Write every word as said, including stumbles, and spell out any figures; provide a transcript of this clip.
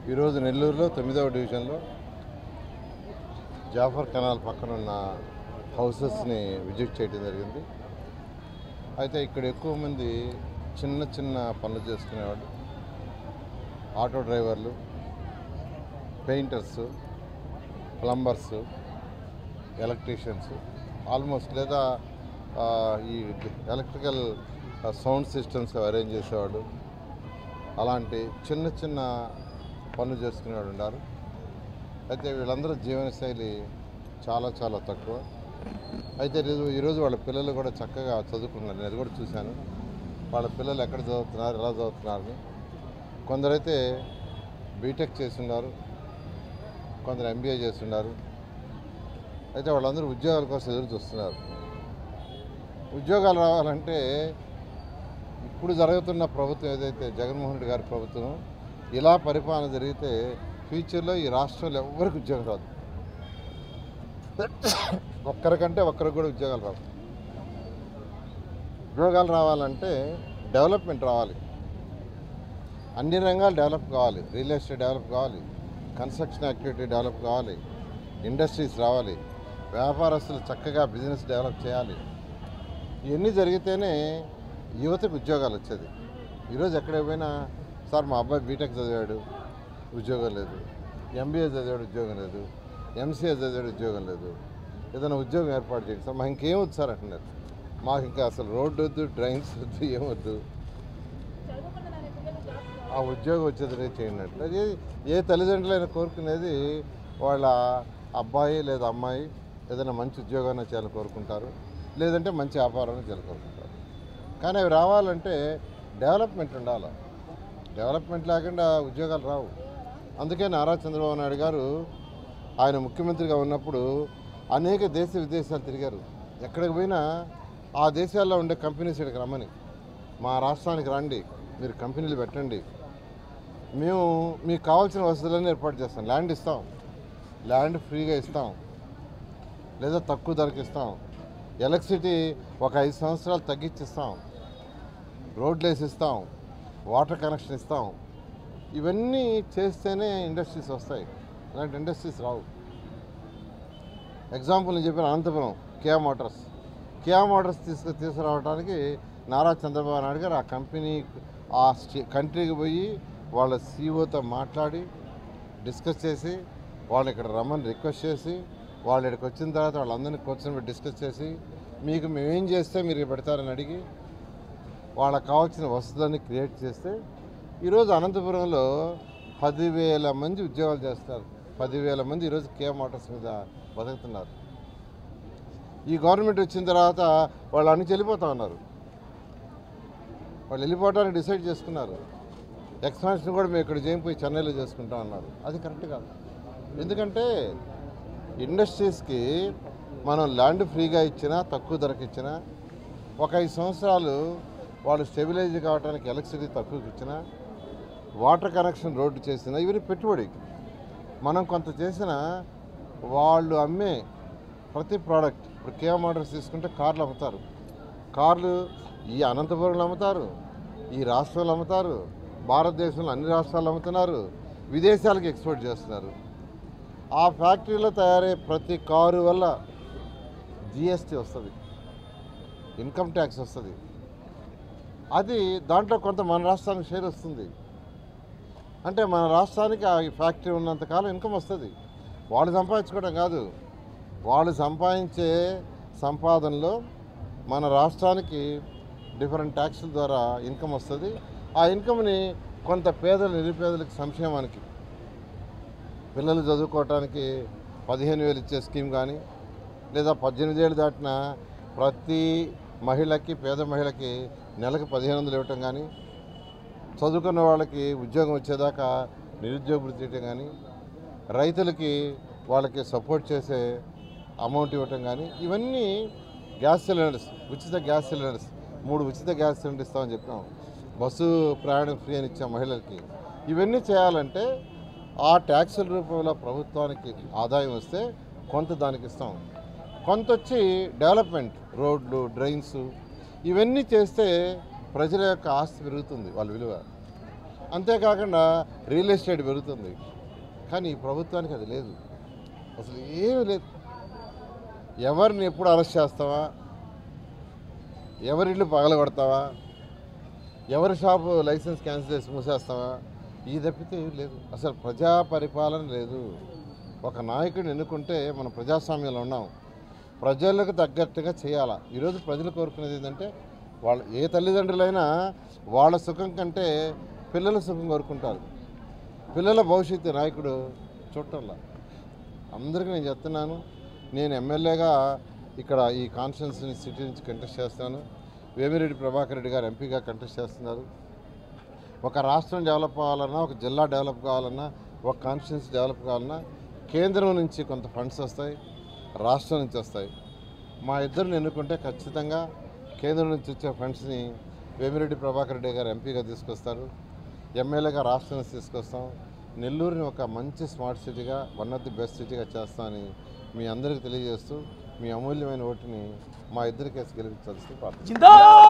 ఈరోజు నెల్లూరులో తొమ్మిదవ డివిజన్లో జాఫర్ కెనాల్ పక్కన ఉన్న హౌసెస్ని విజిట్ చేయడం జరిగింది. అయితే ఇక్కడ ఎక్కువ మంది చిన్న చిన్న పనులు చేసుకునేవాళ్ళు, ఆటో డ్రైవర్లు, పెయింటర్స్, ప్లంబర్స్, ఎలక్ట్రీషియన్స్, ఆల్మోస్ట్ లేదా ఈ ఎలక్ట్రికల్ సౌండ్ సిస్టమ్స్ అరేంజ్ చేసేవాళ్ళు, అలాంటి చిన్న చిన్న పనులు చేసుకునేవాడు ఉన్నారు. అయితే వీళ్ళందరూ జీవనశైలి చాలా చాలా తక్కువ. అయితే ఈరోజు ఈరోజు వాళ్ళ పిల్లలు కూడా చక్కగా చదువుకున్నారు. నేను కూడా చూశాను వాళ్ళ పిల్లలు ఎక్కడ చదువుతున్నారు, ఎలా చదువుతున్నారని. కొందరైతే బీటెక్ చేస్తున్నారు, కొందరు ఎంబీఏ చేస్తున్నారు. అయితే వాళ్ళందరూ ఉద్యోగాల కోసం ఎదురు చూస్తున్నారు. ఉద్యోగాలు రావాలంటే ఇప్పుడు జరుగుతున్న ప్రభుత్వం ఏదైతే జగన్మోహన్ రెడ్డి గారి ప్రభుత్వం ఇలా పరిపాలన జరిగితే ఫ్యూచర్లో ఈ రాష్ట్రంలో ఎవరికి ఉద్యోగం రాదు. ఒక్కరికంటే ఒక్కరికి కూడా ఉద్యోగాలు రావు. ఉద్యోగాలు రావాలంటే డెవలప్మెంట్ రావాలి, అన్ని రంగాలు డెవలప్ కావాలి. రియల్ ఎస్టేట్ డెవలప్ కావాలి, కన్స్ట్రక్షన్ యాక్టివిటీ డెవలప్ కావాలి, ఇండస్ట్రీస్ రావాలి, వ్యాపారస్తులు చక్కగా బిజినెస్ డెవలప్ చేయాలి. ఇవన్నీ జరిగితేనే యువతకు ఉద్యోగాలు వచ్చేది. ఈరోజు ఎక్కడ పోయినా సార్ మా అబ్బాయి బీటెక్ చదివాడు ఉద్యోగం లేదు, ఎంబీఏ చదివాడు ఉద్యోగం లేదు, ఎంసీఏ చదివాడు ఉద్యోగం లేదు, ఏదైనా ఉద్యోగం ఏర్పాటు చేయండి సార్. మాకు ఇంకేం వద్దు సార్ అంటున్నారు. మాకు ఇంకా అసలు రోడ్డు వద్దు, డ్రైన్స్ వద్దు, ఏమొద్దు, ఆ ఉద్యోగం వచ్చేది చేయండి అంటే. అది ఏ తల్లిదండ్రులైనా కోరుకునేది వాళ్ళ అబ్బాయి లేదా అమ్మాయి ఏదైనా మంచి ఉద్యోగాన్ని చేయాలని కోరుకుంటారు, లేదంటే మంచి వ్యాపారాన్ని చేయాలని కోరుకుంటారు. కానీ అవి రావాలంటే డెవలప్మెంట్ ఉండాలి. డెవలప్మెంట్ లేకుండా ఉద్యోగాలు రావు. అందుకే నారా చంద్రబాబు నాయుడు గారు ఆయన ముఖ్యమంత్రిగా ఉన్నప్పుడు అనేక దేశ విదేశాలు తిరిగారు. ఎక్కడికి పోయినా ఆ దేశాల్లో ఉండే కంపెనీస్ ఇక్కడికి రమ్మని, మా రాష్ట్రానికి రండి, మీరు కంపెనీలు పెట్టండి, మేము మీకు కావాల్సిన వసతులన్నీ ఏర్పాటు చేస్తాం, ల్యాండ్ ఇస్తాం, ల్యాండ్ ఫ్రీగా ఇస్తాం లేదా తక్కువ ధరకి ఇస్తాం, ఎలక్ట్రిసిటీ ఒక ఐదు సంవత్సరాలు తగ్గించిస్తాం, రోడ్లు వేసి ఇస్తాం, వాటర్ కనెక్షన్ ఇస్తాం. ఇవన్నీ చేస్తేనే ఇండస్ట్రీస్ వస్తాయి, అలాంటి ఇండస్ట్రీస్ రావు. ఎగ్జాంపుల్ నేను చెప్పిన Anantapuram Kia Motors Kia Motors తీసుకు తీసుకురావడానికి నారా చంద్రబాబు నాయుడు గారు ఆ కంపెనీ ఆ స్టే కంట్రీకి పోయి వాళ్ళ సీఈఓతో మాట్లాడి డిస్కస్ చేసి వాళ్ళు ఇక్కడ రమ్మని రిక్వెస్ట్ చేసి వాళ్ళు ఇక్కడికి వచ్చిన తర్వాత వాళ్ళందరినీ కూర్చొని డిస్కస్ చేసి మీకు మేమేం చేస్తే మీరు పెడతారని అడిగి వాళ్ళకి కావాల్సిన వసతులన్నీ క్రియేట్ చేస్తే ఈరోజు అనంతపురంలో పదివేల మంది ఉద్యోగాలు చేస్తారు. పదివేల మంది ఈరోజు కియా మోటార్స్ మీద బతుకుతున్నారు. ఈ గవర్నమెంట్ వచ్చిన తర్వాత వాళ్ళు అన్ని వెళ్ళిపోతా ఉన్నారు. వాళ్ళు వెళ్ళిపోవడానికి డిసైడ్ చేసుకున్నారు. ఎక్స్పాన్షన్ కూడా మేము ఇక్కడ చేయకపోయి చెన్నైలో చేసుకుంటాం అన్నారు. అది కరెక్ట్ కాదు. ఎందుకంటే ఇండస్ట్రీస్కి మనం ల్యాండ్ ఫ్రీగా ఇచ్చినా, తక్కువ ధరకు ఇచ్చినా, ఒక ఐదు సంవత్సరాలు వాళ్ళు స్టెబిలైజ్ కావడానికి ఎలక్ట్రిసిటీ తక్కువకి ఇచ్చినా, వాటర్ కనెక్షన్ రోడ్డు చేసినా, ఇవన్నీ పెట్టుబడి. మనం కొంత చేసిన వాళ్ళు అమ్మే ప్రతి ప్రోడక్ట్, ఇప్పుడు కియా మోటార్స్ తీసుకుంటే కార్లు అమ్ముతారు. కార్లు ఈ అనంతపురంలో అమ్ముతారు, ఈ రాష్ట్రంలో అమ్ముతారు, భారతదేశంలో అన్ని రాష్ట్రాలు అమ్ముతున్నారు, విదేశాలకు ఎక్స్పోర్ట్ చేస్తున్నారు. ఆ ఫ్యాక్టరీలో తయారయ్యే ప్రతి కారు వల్ల జిఎస్టీ వస్తుంది, ఇన్కమ్ ట్యాక్స్ వస్తుంది. అది దాంట్లో కొంత మన రాష్ట్రానికి షేర్ వస్తుంది. అంటే మన రాష్ట్రానికి ఆ ఫ్యాక్టరీ ఉన్నంతకాలం ఇన్కమ్ వస్తుంది. వాళ్ళు సంపాదించుకోవడం కాదు, వాళ్ళు సంపాదించే సంపాదనలో మన రాష్ట్రానికి డిఫరెంట్ ట్యాక్సుల ద్వారా ఇన్కమ్ వస్తుంది. ఆ ఇన్కమ్ని కొంత పేదలు, నిరుపేదలకు సంక్షేమానికి, పిల్లలు చదువుకోవటానికి పదిహేను వేలు ఇచ్చే స్కీమ్ కానీ, లేదా పద్దెనిమిది ఏళ్ళు దాటిన ప్రతి మహిళకి, పేద మహిళకి నెలకు పదిహేను వందలు ఇవ్వటం కానీ, చదువుకున్న వాళ్ళకి ఉద్యోగం వచ్చేదాకా నిరుద్యోగ వృత్తి ఇవ్వటం కానీ, రైతులకి వాళ్ళకి సపోర్ట్ చేసే అమౌంట్ ఇవ్వటం కానీ, ఇవన్నీ గ్యాస్ సిలిండర్స్, ఉచిత గ్యాస్ సిలిండర్స్, మూడు ఉచిత గ్యాస్ సిలిండర్ ఇస్తామని చెప్పాం, బస్సు ప్రయాణం ఫ్రీ అని ఇచ్చాం మహిళలకి. ఇవన్నీ చేయాలంటే ఆ ట్యాక్సుల రూపంలో ప్రభుత్వానికి ఆదాయం వస్తే కొంత దానికి ఇస్తాం, కొంత వచ్చి డెవలప్మెంట్, రోడ్లు, డ్రైన్స్, ఇవన్నీ చేస్తే ప్రజల యొక్క ఆస్తి పెరుగుతుంది, వాళ్ళ విలువ. అంతేకాకుండా రియల్ ఎస్టేట్ పెరుగుతుంది. కానీ ఈ ప్రభుత్వానికి అది లేదు, అసలు ఏమీ లేదు. ఎవరిని ఎప్పుడు అరెస్ట్ చేస్తావా, ఎవరి ఇల్లు పగలగొడతావా, ఎవరి షాపు లైసెన్స్ క్యాన్సిల్ చేసి మూసేస్తావా, ఈ తప్పితే ఏం లేదు. అసలు ప్రజా పరిపాలన లేదు. ఒక నాయకుడిని ఎన్నుకుంటే మనం ప్రజాస్వామ్యంలో ఉన్నాం, ప్రజలకు తగ్గట్టుగా చేయాలా. ఈరోజు ప్రజలు కోరుకునేది ఏంటంటే వాళ్ళ ఏ తల్లిదండ్రులైనా వాళ్ళ సుఖం కంటే పిల్లల సుఖం కోరుకుంటారు. పిల్లల భవిష్యత్తు నాయకుడు చూడటంలా. అందరికీ నేను చెప్తున్నాను, నేను ఎమ్మెల్యేగా ఇక్కడ ఈ కాన్స్టిట్యున్సీ సిటీ నుంచి కంటెస్ట్ చేస్తాను. వేమిరెడ్డి ప్రభాకర్ రెడ్డి గారు ఎంపీగా కంటెస్ట్ చేస్తున్నారు. ఒక రాష్ట్రం డెవలప్ కావాలన్నా, ఒక జిల్లా డెవలప్ కావాలన్నా, ఒక కాన్స్టిట్యున్సీ డెవలప్ కావాలన్నా కేంద్రం నుంచి కొంత ఫండ్స్ వస్తాయి, రాష్ట్రం నుంచి వస్తాయి. మా ఇద్దరిని ఎన్నుకుంటే ఖచ్చితంగా కేంద్రం నుంచి వచ్చే ఫండ్స్ని వేమిరెడ్డి ప్రభాకర్ రెడ్డి గారు ఎంపీగా తీసుకొస్తారు, ఎమ్మెల్యేగా రాష్ట్రం నుంచి తీసుకొస్తాం. నెల్లూరుని ఒక మంచి స్మార్ట్ సిటీగా, వన్ ఆఫ్ ది బెస్ట్ సిటీగా చేస్తామని మీ అందరికీ తెలియజేస్తూ మీ అమూల్యమైన ఓటుని మా ఇద్దరి కేసు గెలిపించాల్సింది ప్రార్థన.